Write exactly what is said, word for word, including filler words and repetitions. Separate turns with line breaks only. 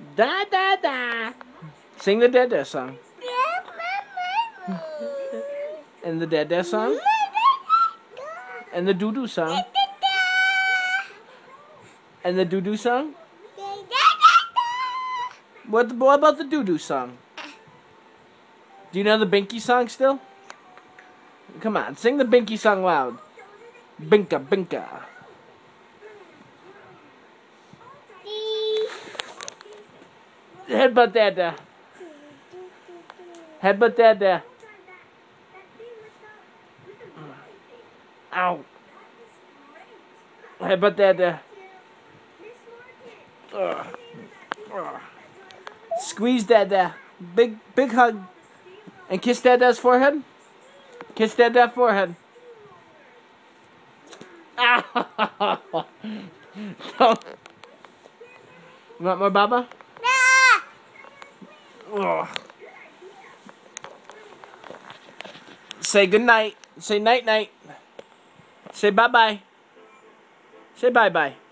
Da da da. Sing the Dada song. And the Dada song. And the Doo Doo song. And the Doo Doo song. What, what about the Doo Doo song? Do you know the Binky song still? Come on, sing the Binky song loud. Binka, Binka. Headbutt Dada. Headbutt Dada. Ow. Headbutt Dada. Ugh. Ugh. Squeeze Dada. Big, big hug. And kiss Dada's forehead. Kiss Dada's forehead. Ow. No. You want more Baba? Ugh. Say good night. Say night night. Say bye bye. Say bye bye.